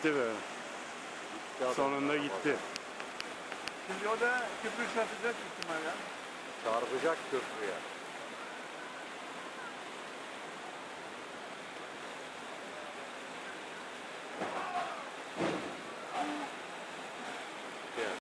Gitti be. Sonunda gitti. Şimdi o da köprü çarpacak ihtimalle. Çarpacak köprüye.